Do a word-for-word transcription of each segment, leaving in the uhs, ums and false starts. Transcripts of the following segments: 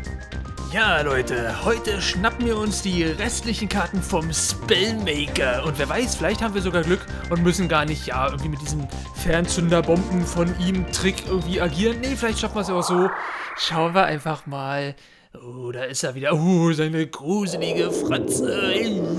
Ja, Leute, heute schnappen wir uns die restlichen Karten vom Spellmaker. Und wer weiß, vielleicht haben wir sogar Glück und müssen gar nicht, ja, irgendwie mit diesen Fernzünderbomben von ihm Trick irgendwie agieren. Nee, vielleicht schaffen wir es auch so. Schauen wir einfach mal. Oh, da ist er wieder. Oh, seine gruselige Fratze.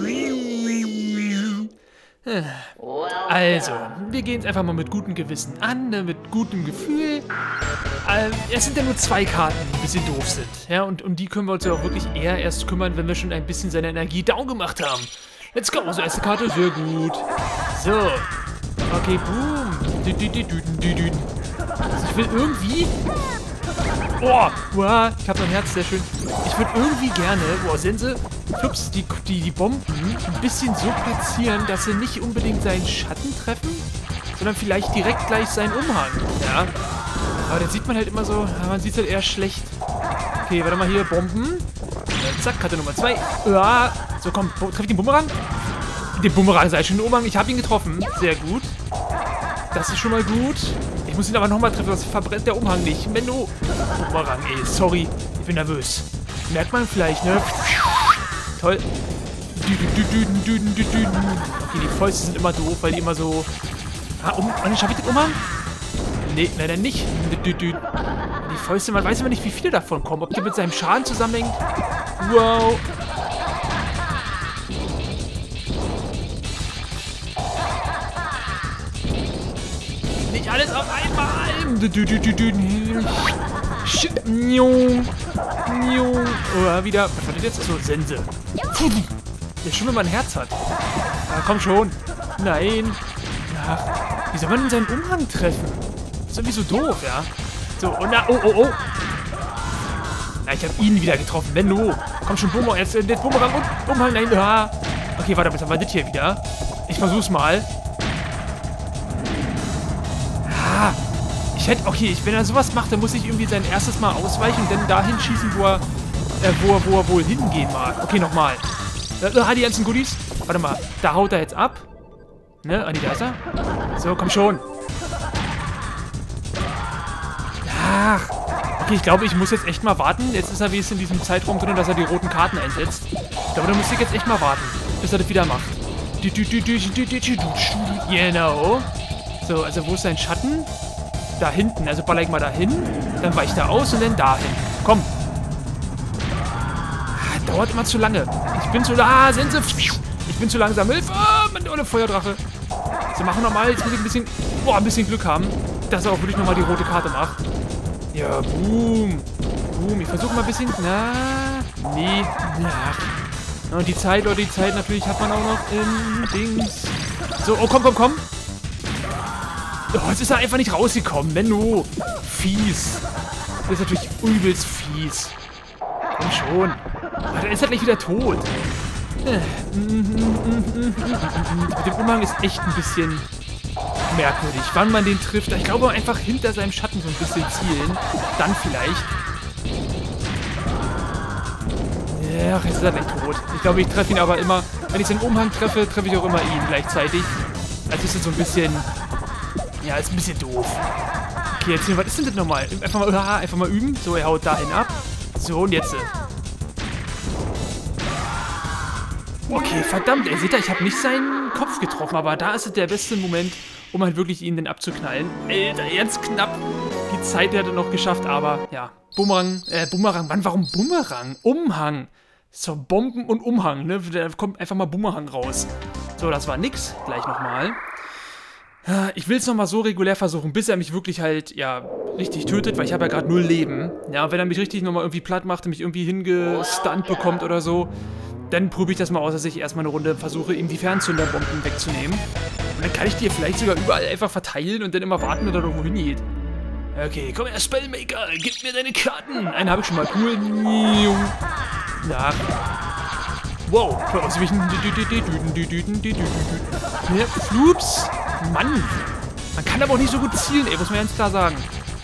Also, wir gehen es einfach mal mit gutem Gewissen an, ne, mit gutem Gefühl. Ähm, es sind ja nur zwei Karten, die ein bisschen doof sind. Ja, und um die können wir uns ja auch wirklich eher erst kümmern, wenn wir schon ein bisschen seine Energie down gemacht haben. Let's go, so erste Karte, sehr gut. So. Okay, boom. Ich will irgendwie... Oh, wow, ich hab mein Herz, sehr schön. Ich würde irgendwie gerne, boah, Sense, flups, die, die, die Bomben ein bisschen so platzieren, dass sie nicht unbedingt seinen Schatten treffen, sondern vielleicht direkt gleich seinen Umhang, ja. Aber den sieht man halt immer so, man sieht es halt eher schlecht. Okay, warte mal hier, Bomben. Zack, Karte Nummer zwei. Ja, so komm, treffe ich den Bumerang? Den Bumerang sei schon den Umhang, ich habe ihn getroffen. Sehr gut. Das ist schon mal gut. Ich muss ihn aber nochmal treffen, das verbrennt der Umhang nicht. Menno. Bumerang, ey, sorry. Ich bin nervös. Merkt man vielleicht, ne? Toll. Okay, die Fäuste sind immer doof, weil die immer so... Ah, um... Schaffe ich den Umhang? Nee, leider nicht. Die Fäuste, man weiß immer nicht, wie viele davon kommen. Ob die mit seinem Schaden zusammenhängt. Wow. Nicht alles auf einmal. Oh, wieder. Was war das jetzt? So, Sense. Ja, schon, wenn man ein Herz hat. Ja, komm schon. Nein. Ach, wie soll man denn seinen Umhang treffen? Das ist irgendwie so doof, ja. So, und na, oh, oh, oh. Na, ich habe ihn wieder getroffen. Menno. Komm schon, Bumerang. Jetzt, jetzt Bumerang und Umhang. Nein, ja. Okay, warte, was haben wir das hier wieder? Ich versuch's mal. Ah. Ich hätte, okay, ich, wenn er sowas macht, dann muss ich irgendwie sein erstes Mal ausweichen und dann dahin schießen, wo er, äh, wo er, wo er wohl hingehen mag. Okay, nochmal. Ah, die ganzen Goodies. Warte mal, da haut er jetzt ab. Ne, Anni, da ist er. So, komm schon. Ach, okay, ich glaube, ich muss jetzt echt mal warten. Jetzt ist er wenigstens in diesem Zeitraum drin, dass er die roten Karten einsetzt. Ich glaube, da muss ich jetzt echt mal warten, bis er das wieder macht. Genau. So, also wo ist sein Schatten? Da hinten. Also baller ich mal dahin, dann weicht er aus und dann dahin. Komm. Ah, dauert immer zu lange. Ich bin zu... Ah, Sense. Ich bin zu langsam. Hilfe! Ah, meine olle Feuerdrache. So, machen wir mal. Jetzt muss ich ein bisschen... Boah, ein bisschen Glück haben, dass er auch wirklich nochmal die rote Karte macht. Ja, boom. Boom. Ich versuche mal ein bisschen... Na, nee. Ach. Und die Zeit, oder die Zeit natürlich hat man auch noch im Dings. So, oh, komm, komm, komm. Oh, jetzt ist er einfach nicht rausgekommen. Menno. Fies. Das ist natürlich übelst fies. Komm schon. Ah, dann ist er gleich wieder tot. Mit dem Umhang ist echt ein bisschen merkwürdig, wann man den trifft. Ich glaube, einfach hinter seinem Schatten so ein bisschen zielen. Dann vielleicht. Ja, jetzt ist er gleich tot. Ich glaube, ich treffe ihn aber immer. Wenn ich seinen Umhang treffe, treffe ich auch immer ihn gleichzeitig. Also ist es so ein bisschen... Ja, ist ein bisschen doof. Okay, jetzt, was ist denn das nochmal? Einfach mal, uh, einfach mal üben. So, er haut dahin ab. So, und jetzt. Okay, verdammt, ey, seht ihr, ich habe nicht seinen Kopf getroffen, aber da ist es der beste Moment, um halt wirklich ihn dann abzuknallen. Alter, ganz knapp. Die Zeit hat er noch geschafft, aber ja. Bumerang, äh, Bumerang, Mann, warum Bumerang? Umhang. So, Bomben und Umhang, ne? Da kommt einfach mal Bumerang raus. So, das war nix. Gleich nochmal. Ich will es nochmal so regulär versuchen, bis er mich wirklich halt, ja, richtig tötet, weil ich habe ja gerade null Leben. Ja, und wenn er mich richtig nochmal irgendwie platt macht und mich irgendwie hingestunt bekommt oder so, dann probiere ich das mal aus, dass ich erstmal eine Runde versuche, ihm die Fernzünderbomben wegzunehmen. Und dann kann ich die vielleicht sogar überall einfach verteilen und dann immer warten, dass er irgendwo hingeht. Okay, komm her, Spellmaker, gib mir deine Karten. Einen habe ich schon mal, cool. Na. Wow, voll auswichen. Ja, flups. Mann. Man kann aber auch nicht so gut zielen, ey, muss man ganz klar sagen.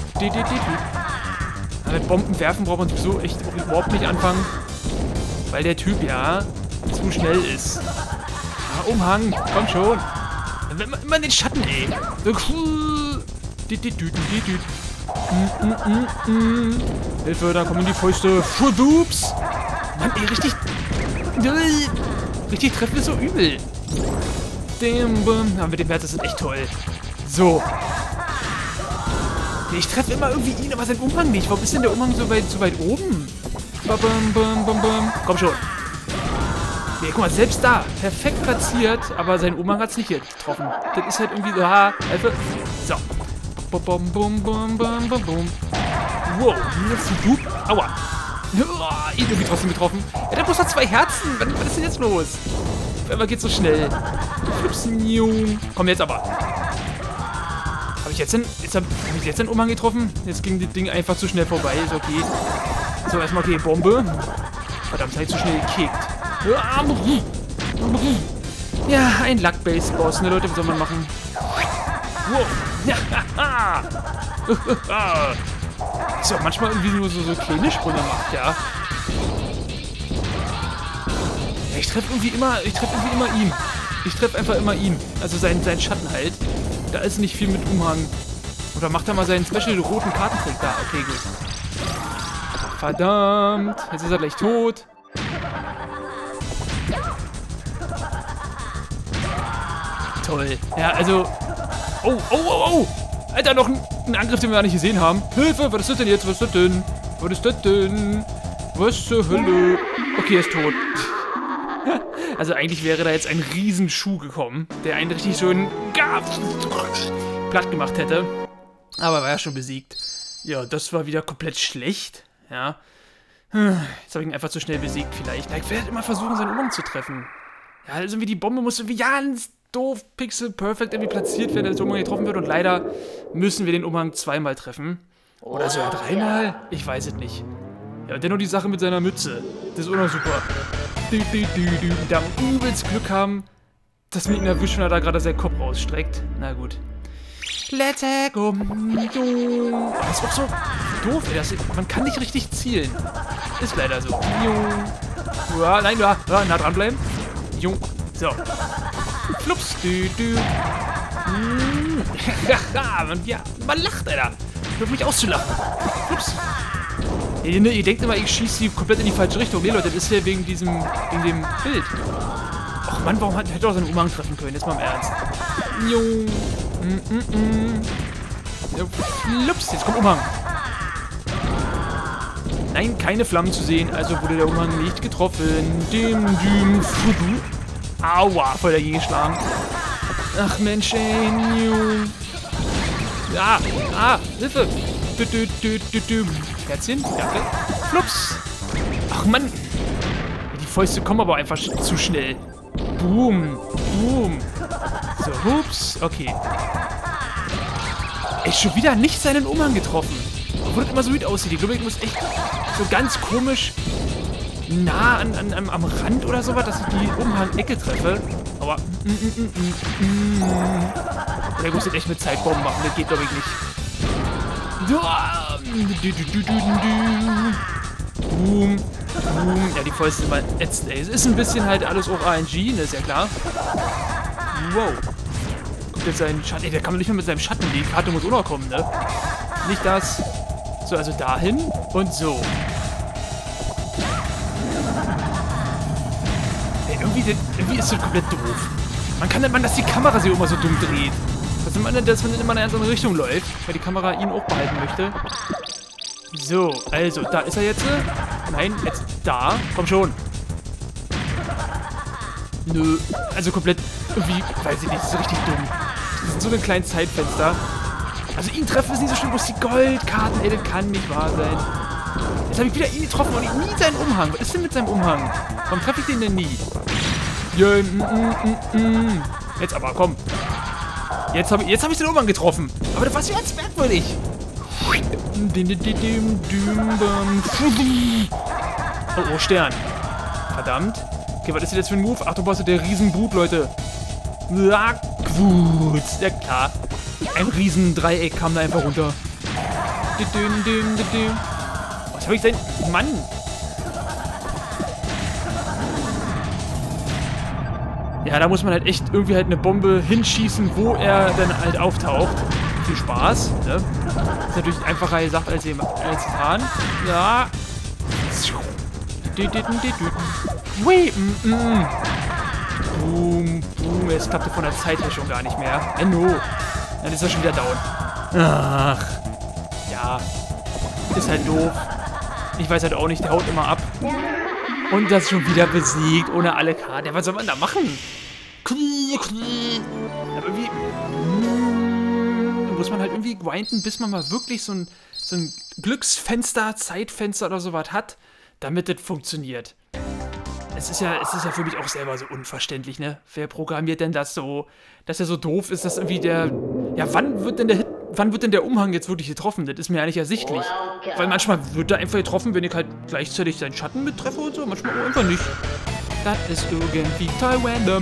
Aber mit Bomben werfen braucht man sowieso echt überhaupt nicht anfangen. Weil der Typ ja zu schnell ist. Ja, Umhang, komm schon. Immer den Schatten, ey. So cool. Mm, mm, mm, mm. Hilfe, da kommen die Fäuste. Ups. Mann, ey, richtig... Richtig treffen ist so übel. Damn, bam. Haben wir den Wert, das ist echt toll. So. Ich treffe immer irgendwie ihn, aber sein Umhang nicht. Warum ist denn der Umhang so weit, so weit oben? Bam, bam, bam, bam. Komm schon. Nee, guck mal, selbst da. Perfekt platziert, aber sein Umhang hat es nicht getroffen. Das ist halt irgendwie so... Ha, Hilfe. So. Bum, bum, bum, bum, bum, bum, bum. Wow. Aua. Oh, ihn irgendwie trotzdem getroffen. Ja, der muss noch zwei Herzen. Was, was ist denn jetzt los? Aber geht so schnell. Komm jetzt aber. Habe ich jetzt den, jetzt hab, hab ich jetzt den Umhang getroffen? Jetzt ging das Ding einfach zu schnell vorbei. Ist okay. So, erstmal okay, Bombe. Verdammt, habe ich zu schnell gekickt. Ja, ein Luck-Base-Boss, ne Leute, was soll man machen? Wow. Ja, haha. Ist ja auch manchmal irgendwie nur so, so kleine Sprünge macht, ja. Ich treffe irgendwie immer, ich treffe irgendwie immer ihn. Ich treffe einfach immer ihn. Also seinen, seinen Schatten halt. Da ist nicht viel mit Umhang. Oder macht er mal seinen special roten Kartentrick da. Okay, gut. Verdammt. Jetzt ist er gleich tot. Toll. Ja, also... Oh, oh, oh, oh. Alter, noch ein, ein Angriff, den wir gar nicht gesehen haben. Hilfe, was ist das denn jetzt? Was ist das denn? Was ist das denn? Was zur Hölle? Okay, er ist tot. Also eigentlich wäre da jetzt ein Riesenschuh gekommen, der einen richtig schön platt gemacht hätte. Aber er war ja schon besiegt. Ja, das war wieder komplett schlecht. Ja. Jetzt habe ich ihn einfach zu schnell besiegt vielleicht. Ich werde immer versuchen, seinen Umhang zu treffen. Ja, also irgendwie die Bombe muss irgendwie ganz doof, Pixel Perfect irgendwie platziert werden, dass der Umhang getroffen wird. Und leider müssen wir den Umhang zweimal treffen. Oder sogar dreimal? Ich weiß es nicht. Ja, und dennoch die Sache mit seiner Mütze. Das ist auch noch super. Du, du, du, du. Da haben wir übelst Glück haben, dass wir ihn erwischen, weil er da gerade seinen Kopf rausstreckt. Na gut. Let's go. Das ist auch so doof, ey. Das, man kann nicht richtig zielen. Ist leider so. Ja, nein, ja, ja, nah dran bleiben. Jung. So. Flups. Du, du. man, ja, man lacht, Alter. Hört mich auszulachen. Flups. Ihr, ihr denkt immer, ich schieße sie komplett in die falsche Richtung. Nee, Leute, das ist ja wegen diesem, wegen dem Bild. Ach Mann, warum hätte er auch seinen Umhang treffen können? Jetzt mal im Ernst. Jo. Mm, mm, mm. Ja, flups, jetzt kommt Umhang. Nein, keine Flammen zu sehen, also wurde der Umhang nicht getroffen. Dim, dim, fudu. Aua, voll dagegen geschlagen. Ach Mensch, ey, ah, ah, Hilfe. Du, du, du, du, du. Herzchen, danke. Flups. Ach Mann. Die Fäuste kommen aber einfach sch zu schnell. Boom. Boom. So, hups. Okay. Ey, schon wieder nicht seinen Umhang getroffen. Obwohl das immer so gut aussieht. Ich glaube, ich muss echt so ganz komisch nah an, an, an, am Rand oder sowas, dass ich die Umhang-Ecke treffe. Aber... Mm, mm, mm, mm, mm. Oder ich muss das echt mit Zeitbomben machen. Das geht, glaube ich, nicht. Boom. Boom. Ja, die Fäuste sind mal ätzend, ey. Es ist ein bisschen halt alles auch A N G, ne, ist ja klar. Wow. Guckt jetzt seinen Schatten. Ey, der kann man nicht mehr mit seinem Schatten. Die Karte muss auch noch kommen, ne? Nicht das. So, also dahin und so. Ey, irgendwie, irgendwie ist das komplett doof. Man kann nicht mal, dass die Kamera sich immer so dumm dreht. Dass man, dass man immer in eine andere Richtung läuft, weil die Kamera ihn auch behalten möchte. So, also, da ist er jetzt. Nein, jetzt da. Komm schon. Nö, also komplett irgendwie, weiß ich nicht, das ist richtig dumm. Das sind so ein kleines Zeitfenster. Also ihn treffen ist nicht so schlimm, bloß die Goldkarten, ey, das kann nicht wahr sein. Jetzt habe ich wieder ihn getroffen und ich nie seinen Umhang. Was ist denn mit seinem Umhang? Warum treffe ich den denn nie? Ja, mm, mm, mm. Jetzt aber, komm. Jetzt habe jetzt hab ich den Umhang getroffen. Aber das war jetzt merkwürdig. Oh, oh, Stern. Verdammt. Okay, was ist das jetzt für ein Move? Achtung, was ist der Riesenbub, Leute. Ja, gut. Ja, klar. Ein Riesendreieck kam da einfach runter. Was habe ich denn? Mann. Ja, da muss man halt echt irgendwie halt eine Bombe hinschießen, wo er dann halt auftaucht. viel Spaß. Ne? Ist natürlich einfacher gesagt als, als getan. Ja. Ui, mm, mm. Boom, boom. Es klappte von der Zeit her schon gar nicht mehr. Äh, no. Dann ist er schon wieder down. Ach. Ja. Ist halt doof. Ich weiß halt auch nicht, der haut immer ab. Und das schon wieder besiegt, ohne alle Karten. Ja, was soll man da machen? Aber irgendwie muss man halt irgendwie grinden, bis man mal wirklich so ein, so ein Glücksfenster, Zeitfenster oder sowas hat, damit das funktioniert. Es ist ja, es ist ja für mich auch selber so unverständlich, ne? Wer programmiert denn das so, dass er so doof ist, dass irgendwie der... Ja, wann wird denn der Hit, wann wird denn der Umhang jetzt wirklich getroffen? Das ist mir ja nicht ersichtlich. Weil manchmal wird er einfach getroffen, wenn ich halt gleichzeitig seinen Schatten mittreffe und so, manchmal auch einfach nicht. Das ist irgendwie total random.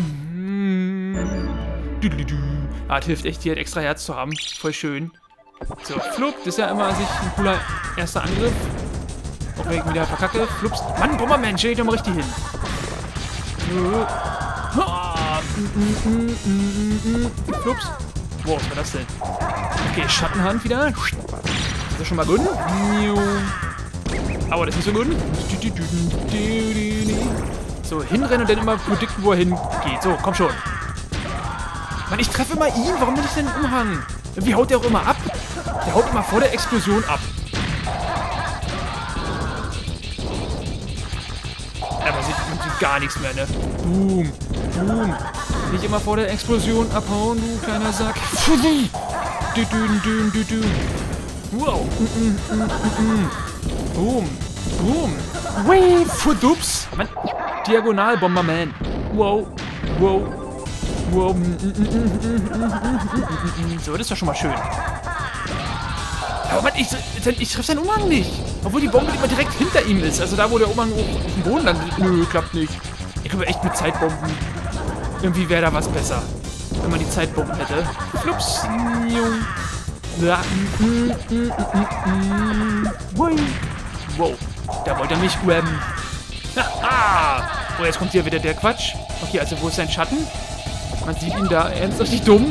Ah, das hilft echt, hier ein extra Herz zu haben. Voll schön. So, flupp, das ist ja immer sich ein cooler erster Angriff. Auch wenn ich wieder verkacke. Flups. Mann, Bomberman, stell dich doch mal richtig hin. Flups. Wow, was war das denn? Okay, Schattenhand wieder. Das ist schon mal gut. Aber das ist nicht so gut. So, hinrennen und dann immer predikten, wo er hingeht. So, komm schon. Mann, ich treffe immer ihn. Warum bin ich denn im Umhang? Irgendwie haut der auch immer ab. Der haut immer vor der Explosion ab. Aber sieht irgendwie gar nichts mehr, ne? Boom, boom. Nicht immer vor der Explosion abhauen, du kleiner Sack. Wow. Boom, boom. Wee, Fudups. Mann, Diagonal-Bomberman. Wow, wow. Wow. So, das ist doch schon mal schön. Aber Mann, ich, ich treffe seinen Umhang nicht. Obwohl die Bombe immer direkt hinter ihm ist. Also da, wo der Umhang auf dem Boden landet. Nö, klappt nicht. Ich glaube echt mit Zeitbomben. Irgendwie wäre da was besser. Wenn man die Zeitbomben hätte. Flups. Wow. Da wollte er mich grabben. Oh, jetzt kommt hier wieder der Quatsch. Okay, also wo ist sein Schatten? Man sieht ihn da ernsthaft nicht dumm.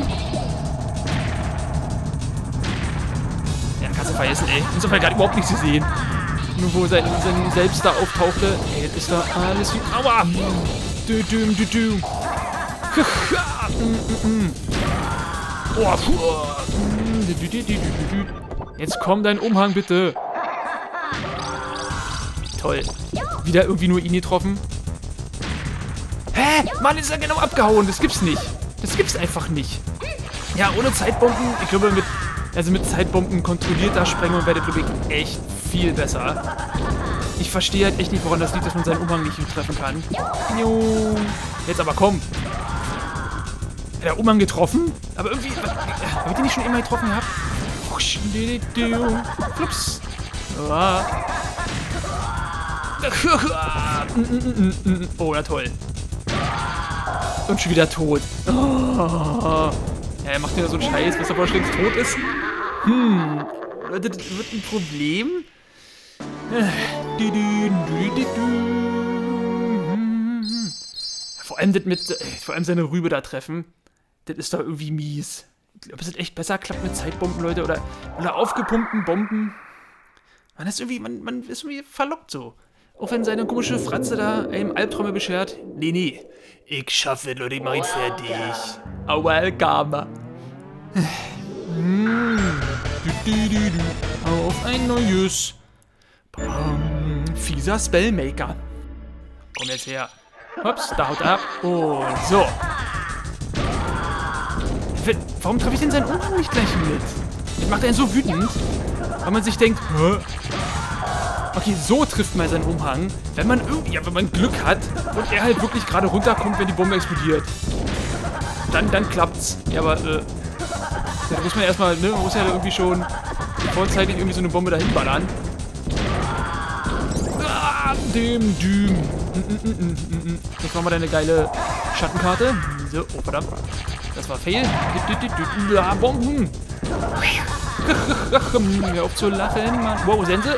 Ja, kannst du vergessen, ey. Insofern gerade überhaupt nichts gesehen. Nur wo sein, sein Selbst da auftauchte. Ey, das ist da alles wie... Aua! Du, du, du, du. Oh, jetzt komm, dein Umhang, bitte. Toll. Wieder irgendwie nur ihn getroffen. Hä? Mann, ist er genau abgehauen. Das gibt's nicht. Das gibt's einfach nicht. Ja, ohne Zeitbomben, ich glaube, mit, also mit Zeitbomben kontrollierter Sprengung wäre der Glück echt viel besser. Ich verstehe halt echt nicht, woran das liegt, dass man seinen Umhang nicht treffen kann. Jo. Jetzt aber komm. Hat der Umhang getroffen? Aber irgendwie... Habe ich den nicht schon immer getroffen gehabt? Flups. Oh, na toll. Und schon wieder tot. Oh. Ja, er macht ja so einen Scheiß, bis er wohl längst tot ist. Hm. Das wird ein Problem. Vor allem das mit, vor allem seine Rübe da treffen, das ist doch irgendwie mies. Ich glaube, es hat echt besser klappt mit Zeitbomben, Leute, oder, oder aufgepumpten Bomben. Man ist irgendwie, man, man ist irgendwie verlockt so. Auch wenn seine komische Fratze da einem Albträume beschert. Nee, nee. Ich schaffe, Leute, ich mach ihn fertig. Oh, welcome. Auf ein neues. Fieser Spellmaker. Komm jetzt her. Hops, da haut er ab. Und so. Warum treffe ich denn seinen Umhang nicht gleich mit? Das macht einen so wütend, weil man sich denkt, hä? Okay, so trifft man seinen Umhang, wenn man irgendwie, ja, wenn man Glück hat und er halt wirklich gerade runterkommt, wenn die Bombe explodiert. Dann, dann klappt's. Ja, aber, äh, da muss man erstmal, ne, man muss ja irgendwie schon vorzeitig irgendwie so eine Bombe dahin ballern. Ah, dem, dem. Jetzt machen wir da eine geile Schattenkarte. So, oh, verdammt. Das war Fail. Ja, Bomben. Hör auf zu lachen, Mann. Wow, Sense.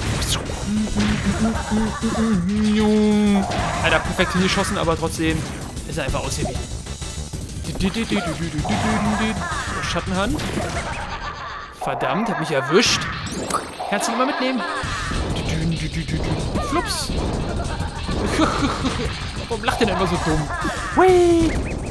Alter, perfekt hingeschossen, aber trotzdem ist er einfach ausgewichen. Schattenhand. Verdammt, hat mich erwischt. Kannst du ihn mal mitnehmen? Flups. Warum lacht der denn immer so dumm? Whee!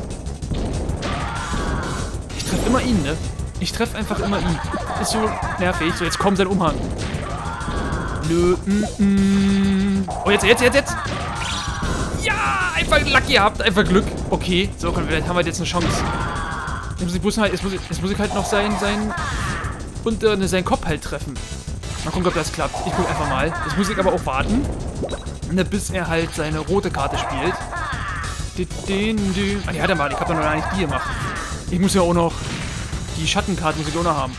Ich treffe immer ihn, ne? Ich treffe einfach immer ihn. Ist so nervig. So, jetzt kommt sein Umhang. Nö, mm, mm. Oh, jetzt, jetzt, jetzt, jetzt. Ja, einfach Lucky gehabt, einfach Glück. Okay, so, komm, vielleicht haben wir jetzt eine Chance. Jetzt muss ich, bloß halt, jetzt muss ich, jetzt muss ich halt noch sein, sein, und äh, seinen Kopf halt treffen. Mal gucken, ob das klappt. Ich guck einfach mal. Jetzt muss ich aber auch warten, ne, bis er halt seine rote Karte spielt. Ah, die hat er mal. Ich hab doch noch gar nicht die gemacht. Ich muss ja auch noch die Schattenkarte muss ich auch noch haben.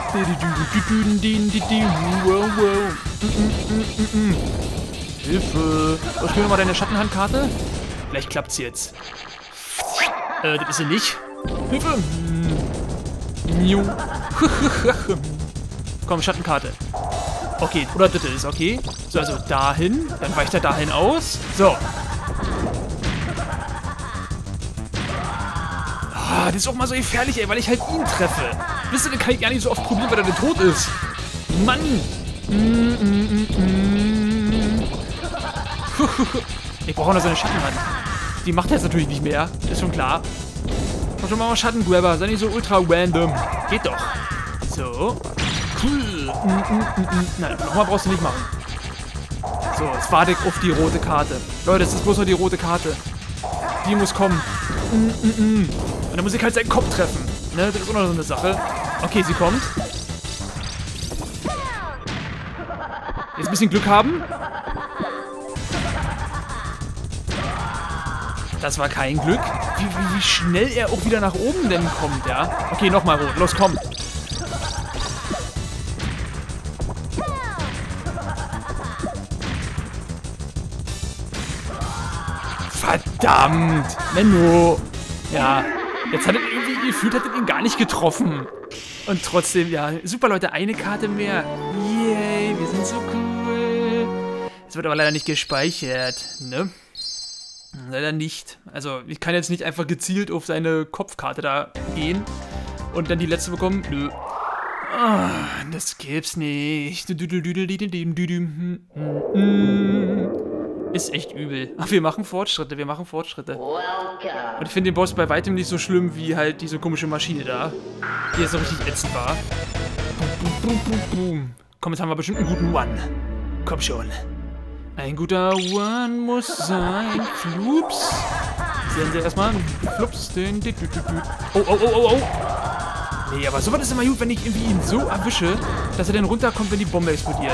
Hilfe. So, spiel mal deine Schattenhandkarte. Vielleicht klappt's jetzt. Äh, das ist sie nicht. Hilfe. Komm, Schattenkarte. Okay, oder das ist okay. So, also dahin. Dann weicht er dahin aus. So. Ah, das ist auch mal so gefährlich, ey, weil ich halt ihn treffe. Wisst ihr, den kann ich gar nicht so oft probieren, weil er denn tot ist. Mann. Mm, mm, mm, mm. Ich brauche noch seine Schattenhand. Die macht er jetzt natürlich nicht mehr. Ist schon klar. Mach schon mal Schattengrabber. Sei nicht so ultra random. Geht doch. So. Cool. Mm, mm, mm, mm. Nein, nochmal brauchst du nicht machen. So, jetzt warte ich auf die rote Karte. Leute, es ist bloß noch die rote Karte. Die muss kommen. Mm, mm, mm. Und dann muss ich halt seinen Kopf treffen. Ne, das ist auch noch so eine Sache. Okay, sie kommt. Jetzt ein bisschen Glück haben. Das war kein Glück. Wie, wie, wie schnell er auch wieder nach oben denn kommt, ja? Okay, nochmal rot. Los, komm. Verdammt. Menno. Ja. Jetzt hat er irgendwie gefühlt, hat er ihn gar nicht getroffen. Und trotzdem, ja. Super, Leute. Eine Karte mehr. Yay. Wir sind so cool. Es wird aber leider nicht gespeichert. Ne? Leider nicht. Also, ich kann jetzt nicht einfach gezielt auf seine Kopfkarte da gehen und dann die letzte bekommen. Nö. Ah, das gibt's nicht. Ist echt übel. Ach, wir machen Fortschritte, wir machen Fortschritte. Und ich finde den Boss bei weitem nicht so schlimm wie halt diese komische Maschine da, die jetzt so richtig ätzend war. Komm, jetzt haben wir bestimmt einen guten One. Komm schon. Ein guter One muss sein. Flups. Sehen Sie erstmal. Flups. Oh, oh, oh, oh, oh. Nee, aber sowas ist immer gut, wenn ich irgendwie ihn so erwische, dass er dann runterkommt, wenn die Bombe explodiert.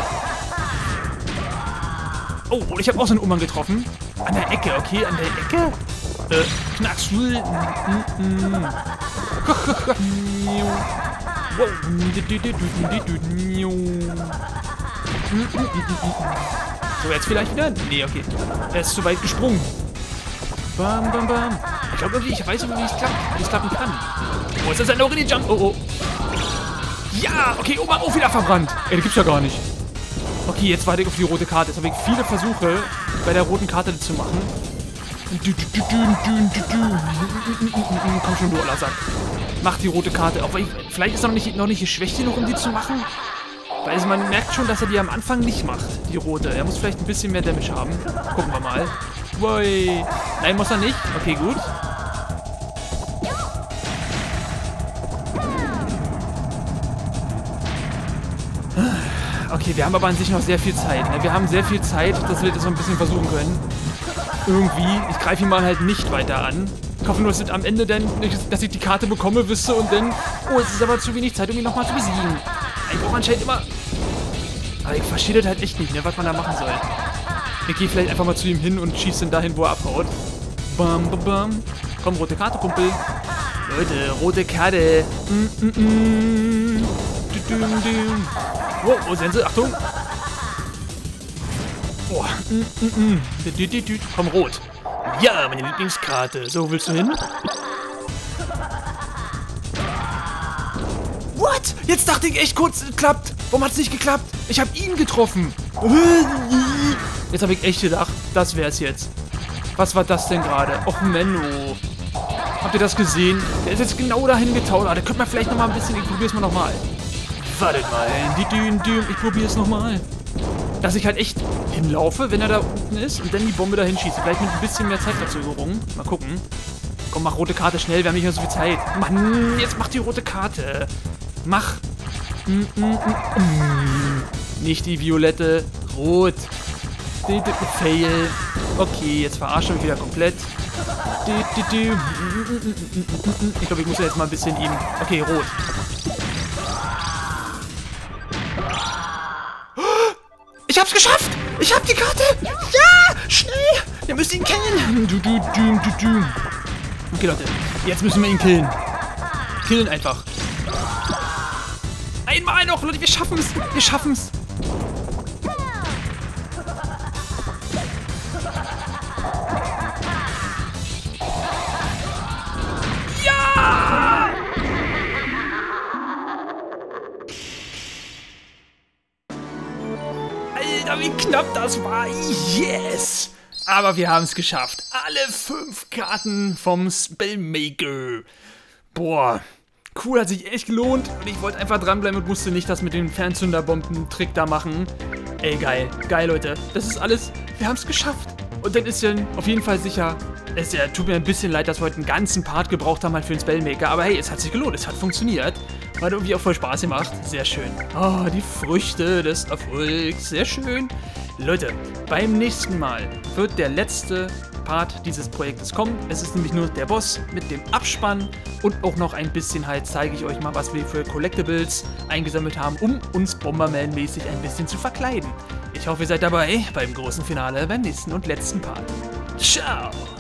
Oh, und ich habe auch so einen Umhang getroffen. An der Ecke, okay, an der Ecke. Äh, Knacks. So, jetzt vielleicht wieder? Nee, okay. Er ist zu weit gesprungen. Bam, bam, bam. Ich glaube irgendwie, ich weiß irgendwie, wie es klappt, wie es klappen kann. Oh, ist das ein Lorini Jump? Oh, oh. Ja, okay, Oma auch wieder verbrannt. Ey, das gibt's ja gar nicht. Okay, jetzt warte ich auf die rote Karte. Jetzt habe ich viele Versuche, bei der roten Karte zu machen. Komm schon, du oller Sack. Mach die rote Karte. Auch ich, vielleicht ist er noch nicht, noch nicht geschwächt genug, um die zu machen. Weil also man merkt schon, dass er die am Anfang nicht macht, die rote. Er muss vielleicht ein bisschen mehr Damage haben. Gucken wir mal. Woi. Nein, muss er nicht. Okay, gut. Okay, wir haben aber an sich noch sehr viel Zeit. Ne? Wir haben sehr viel Zeit, dass wir das so ein bisschen versuchen können. Irgendwie. Ich greife ihn mal halt nicht weiter an. Ich hoffe nur, dass am Ende dann, dass ich die Karte bekomme, wüsste und dann... Oh, es ist aber zu wenig Zeit, um ihn nochmal zu besiegen. Ich brauche anscheinend immer... Aber ich verstehe das halt echt nicht, ne, was man da machen soll. Ich gehe vielleicht einfach mal zu ihm hin und schieße ihn dahin, wo er abhaut. Bam, bam, bam. Komm, rote Karte, Kumpel. Leute, rote Karte. Mm, mm, mm. Du, du, du. Wow, wo sind sie? Achtung. Boah. Mm, mm, mm. Du, du, du. Komm, rot. Ja, meine Lieblingskarte. So, willst du hin? What? Jetzt dachte ich echt kurz, es klappt. Warum hat es nicht geklappt? Ich habe ihn getroffen. Jetzt habe ich echt gedacht, das wäre es jetzt. Was war das denn gerade? Och, Menno. Habt ihr das gesehen? Der ist jetzt genau dahin getauscht. Ah, da könnte man vielleicht noch mal ein bisschen... Ich probiere es mal nochmal. Wartet mal. Die Dün, Dün. Ich probiere es nochmal. Dass ich halt echt hinlaufe, wenn er da unten ist und dann die Bombe dahin schieße. Vielleicht mit ein bisschen mehr Zeitverzögerung. Mal gucken. Komm, mach rote Karte schnell. Wir haben nicht mehr so viel Zeit. Mann, jetzt mach die rote Karte. Mach. Mm, mm, mm, mm. Nicht die violette. Rot. Fail. Okay, jetzt verarsche ich mich wieder komplett. Ich glaube, ich muss jetzt mal ein bisschen ihm... Okay, rot. Ich hab's geschafft! Ich hab die Karte! Ja! Schnell! Wir müssen ihn killen! Du, du, du, du, du. Okay, Leute. Jetzt müssen wir ihn killen. Killen einfach. Einmal noch, Leute. Wir schaffen's! Wir schaffen's! Alter, wie knapp das war. Yes! Aber wir haben es geschafft. Alle fünf Karten vom Spellmaker. Boah. Cool, hat sich echt gelohnt. Und ich wollte einfach dranbleiben und musste nicht das mit den Fernzünderbomben-Trick da machen. Ey, geil. Geil, Leute. Das ist alles. Wir haben es geschafft. Und dann ist ja auf jeden Fall sicher... Es ja, tut mir ein bisschen leid, dass wir heute einen ganzen Part gebraucht haben halt für den Spellmaker. Aber hey, es hat sich gelohnt. Es hat funktioniert. Hat irgendwie auch voll Spaß gemacht. Sehr schön. Oh, die Früchte des Erfolgs. Sehr schön. Leute, beim nächsten Mal wird der letzte Part dieses Projektes kommen. Es ist nämlich nur der Boss mit dem Abspann. Und auch noch ein bisschen halt zeige ich euch mal, was wir für Collectibles eingesammelt haben, um uns Bomberman-mäßig ein bisschen zu verkleiden. Ich hoffe, ihr seid dabei beim großen Finale, beim nächsten und letzten Part. Ciao!